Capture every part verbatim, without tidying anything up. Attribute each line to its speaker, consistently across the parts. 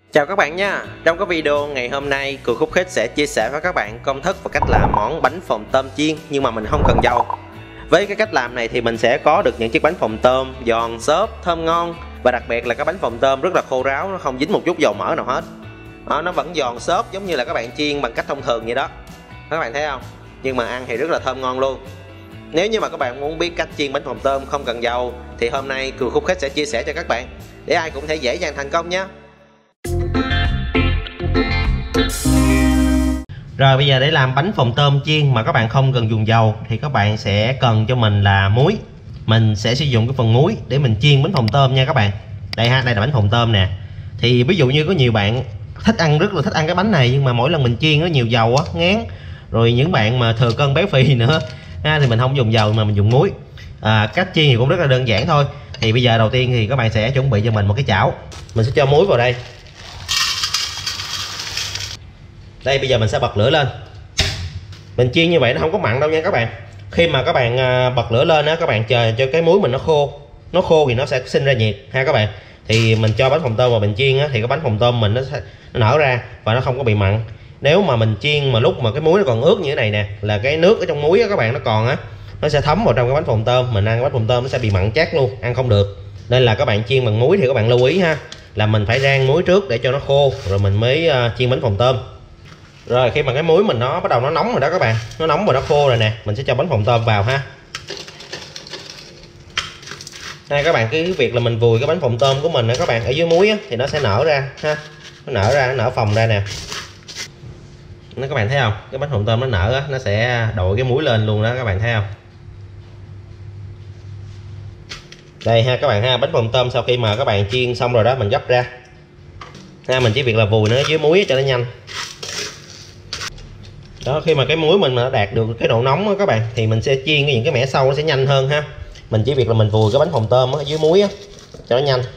Speaker 1: Chào các bạn nha. Trong cái video ngày hôm nay, Cường Khúc Khích sẽ chia sẻ với các bạn công thức và cách làm món bánh phồng tôm chiên nhưng mà mình không cần dầu. Với cái cách làm này thì mình sẽ có được những chiếc bánh phồng tôm giòn xốp, thơm ngon, và đặc biệt là cái bánh phồng tôm rất là khô ráo, nó không dính một chút dầu mỡ nào hết. Đó, nó vẫn giòn xốp giống như là các bạn chiên bằng cách thông thường vậy đó. Các bạn thấy không? Nhưng mà ăn thì rất là thơm ngon luôn. Nếu như mà các bạn muốn biết cách chiên bánh phồng tôm không cần dầu thì hôm nay Cường Khúc Khích sẽ chia sẻ cho các bạn để ai cũng thể dễ dàng thành công nhé. Rồi bây giờ để làm bánh phồng tôm chiên mà các bạn không cần dùng dầu thì các bạn sẽ cần cho mình là muối. Mình sẽ sử dụng cái phần muối để mình chiên bánh phồng tôm nha các bạn. Đây ha, đây là bánh phồng tôm nè. Thì ví dụ như có nhiều bạn thích ăn, rất là thích ăn cái bánh này, nhưng mà mỗi lần mình chiên nó nhiều dầu á, ngán. Rồi những bạn mà thừa cân béo phì nữa ha, thì mình không dùng dầu mà mình dùng muối. À, cách chiên thì cũng rất là đơn giản thôi. Thì bây giờ đầu tiên thì các bạn sẽ chuẩn bị cho mình một cái chảo. Mình sẽ cho muối vào đây. Đây, bây giờ mình sẽ bật lửa lên. Mình chiên như vậy nó không có mặn đâu nha các bạn. Khi mà các bạn bật lửa lên á, các bạn chờ cho cái muối mình nó khô. Nó khô thì nó sẽ sinh ra nhiệt ha các bạn. Thì mình cho bánh phồng tôm vào mình chiên á, thì cái bánh phồng tôm mình nó, sẽ, nó nở ra và nó không có bị mặn. Nếu mà mình chiên mà lúc mà cái muối nó còn ướt như thế này nè, là cái nước ở trong muối á các bạn, nó còn á, nó sẽ thấm vào trong cái bánh phồng tôm. Mình ăn cái bánh phồng tôm nó sẽ bị mặn chát luôn, ăn không được. Nên là các bạn chiên bằng muối thì các bạn lưu ý ha, là mình phải rang muối trước để cho nó khô rồi mình mới uh, chiên bánh phồng tôm. Rồi khi mà cái muối mình nó bắt đầu nó nóng rồi đó các bạn, nó nóng và nó khô rồi nè, mình sẽ cho bánh phồng tôm vào ha. Đây các bạn, cái việc là mình vùi cái bánh phồng tôm của mình đó các bạn ở dưới muối á, thì nó sẽ nở ra ha, nó nở ra, nó nở phồng ra nè. Nó các bạn thấy không, cái bánh phồng tôm nó nở á, nó sẽ đội cái muối lên luôn đó các bạn thấy không. Đây ha các bạn ha, bánh phồng tôm sau khi mà các bạn chiên xong rồi đó, mình gấp ra ha, mình chỉ việc là vùi nó dưới muối cho nó nhanh. Đó, khi mà cái muối mình mà nó đạt được cái độ nóng đó các bạn, thì mình sẽ chiên những cái mẻ sâu nó sẽ nhanh hơn ha. Mình chỉ việc là mình vùi cái bánh phồng tôm ở dưới muối á, cho nó nhanh.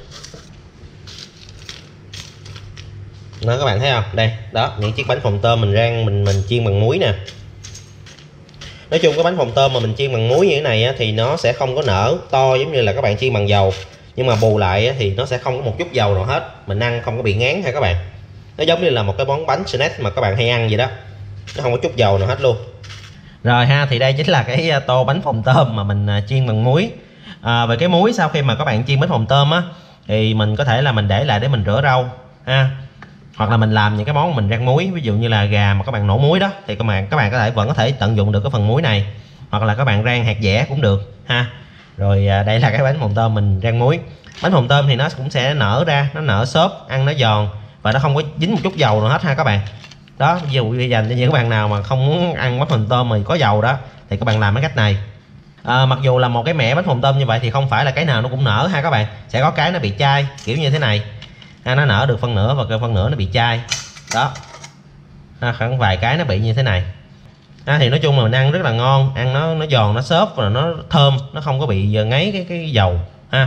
Speaker 1: Đó các bạn thấy không, đây đó, những chiếc bánh phồng tôm mình rang mình mình chiên bằng muối nè. Nói chung cái bánh phồng tôm mà mình chiên bằng muối như thế này á, thì nó sẽ không có nở to giống như là các bạn chiên bằng dầu, nhưng mà bù lại á, thì nó sẽ không có một chút dầu nào hết, mình ăn không có bị ngán ha các bạn. Nó giống như là một cái món bánh snack mà các bạn hay ăn vậy đó, nó không có chút dầu nào hết luôn. Rồi ha, thì đây chính là cái tô bánh phồng tôm mà mình chiên bằng muối. À, về cái muối sau khi mà các bạn chiên bánh phồng tôm á, thì mình có thể là mình để lại để mình rửa rau ha, hoặc là mình làm những cái món mình rang muối, ví dụ như là gà mà các bạn nổ muối đó, thì các bạn các bạn có thể vẫn có thể tận dụng được cái phần muối này, hoặc là các bạn rang hạt dẻ cũng được ha. Rồi à, đây là cái bánh phồng tôm mình rang muối. Bánh phồng tôm thì nó cũng sẽ nở ra, nó nở xốp, ăn nó giòn và nó không có dính một chút dầu nào hết ha các bạn. Đó, ví dụ như dành cho những bạn nào mà không muốn ăn bánh phồng tôm mà có dầu đó, thì các bạn làm cái cách này. À, mặc dù là một cái mẻ bánh phồng tôm như vậy thì không phải là cái nào nó cũng nở ha các bạn, sẽ có cái nó bị chai kiểu như thế này ha, nó nở được phân nửa và phân nửa nó bị chai đó ha, khoảng vài cái nó bị như thế này ha. Thì nói chung là mình ăn rất là ngon, ăn nó nó giòn, nó xốp và nó thơm, nó không có bị ngấy cái cái dầu ha.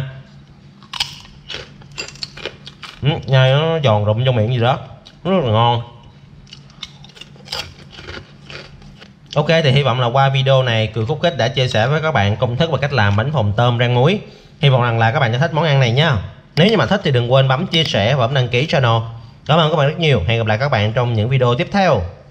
Speaker 1: Ừ, nhai nó giòn rụm trong miệng gì đó, nó rất là ngon. Ok, thì hy vọng là qua video này Cường Khúc Khích đã chia sẻ với các bạn công thức và cách làm bánh phồng tôm rang muối. Hy vọng rằng là các bạn sẽ thích món ăn này nha. Nếu như mà thích thì đừng quên bấm chia sẻ và bấm đăng ký channel. Cảm ơn các bạn rất nhiều. Hẹn gặp lại các bạn trong những video tiếp theo.